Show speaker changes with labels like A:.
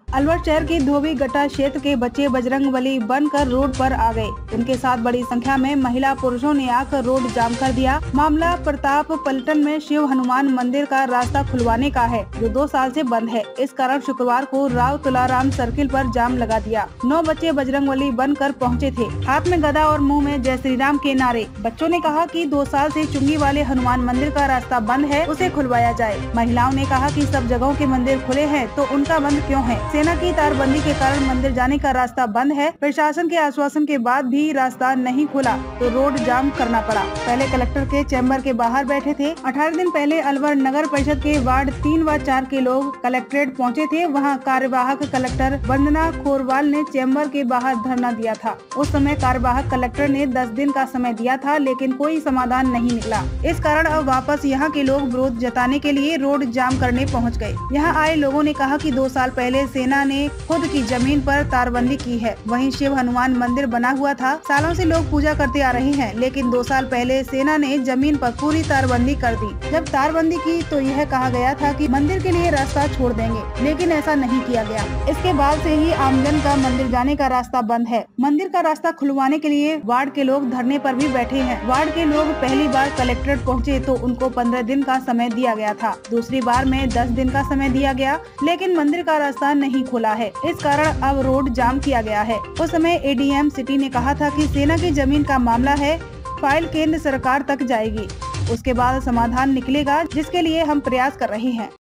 A: अलवर शहर के धोबी गट्टा क्षेत्र के बच्चे बजरंगबली बनकर रोड पर आ गए। उनके साथ बड़ी संख्या में महिला पुरुषों ने आकर रोड जाम कर दिया। मामला प्रताप पलटन में शिव हनुमान मंदिर का रास्ता खुलवाने का है, जो 2 साल से बंद है। इस कारण शुक्रवार को राव तुलाराम सर्किल पर जाम लगा दिया। 9 बच्चे बजरंगबली बनकर पहुँचे थे, हाथ में गदा और मुँह में जय श्री राम के नारे। बच्चों ने कहा कि 2 साल से चुंगी वाले हनुमान मंदिर का रास्ता बंद है, उसे खुलवाया जाए। महिलाओं ने कहा कि सब जगहों के मंदिर खुले हैं तो उनका बंद क्यों है। सेना की तारबंदी के कारण मंदिर जाने का रास्ता बंद है। प्रशासन के आश्वासन के बाद भी रास्ता नहीं खुला तो रोड जाम करना पड़ा। पहले कलेक्टर के चैम्बर के बाहर बैठे थे। 18 दिन पहले अलवर नगर परिषद के वार्ड 3 व 4 के लोग कलेक्ट्रेट पहुंचे थे। वहां कार्यवाहक कलेक्टर वंदना खोरवाल ने चैम्बर के बाहर धरना दिया था। उस समय कार्यवाहक कलेक्टर ने 10 दिन का समय दिया था, लेकिन कोई समाधान नहीं निकला। इस कारण अब वापस यहाँ के लोग विरोध जताने के लिए रोड जाम करने पहुँच गए। यहाँ आए लोगों ने कहा कि 2 साल पहले सेना ने खुद की जमीन पर तारबंदी की है। वहीं शिव हनुमान मंदिर बना हुआ था, सालों से लोग पूजा करते आ रहे हैं, लेकिन 2 साल पहले सेना ने जमीन पर पूरी तारबंदी कर दी। जब तारबंदी की तो यह कहा गया था कि मंदिर के लिए रास्ता छोड़ देंगे, लेकिन ऐसा नहीं किया गया। इसके बाद से ही आमजन का मंदिर जाने का रास्ता बंद है। मंदिर का रास्ता खुलवाने के लिए वार्ड के लोग धरने पर भी बैठे हैं। वार्ड के लोग पहली बार कलेक्ट्रेट पहुँचे तो उनको 15 दिन का समय दिया गया था। दूसरी बार में 10 दिन का समय दिया गया, लेकिन मंदिर का रास्ता नहीं खुला है। इस कारण अब रोड जाम किया गया है। उस समय एडीएम सिटी ने कहा था कि सेना की जमीन का मामला है, फाइल केंद्र सरकार तक जाएगी, उसके बाद समाधान निकलेगा, जिसके लिए हम प्रयास कर रहे हैं।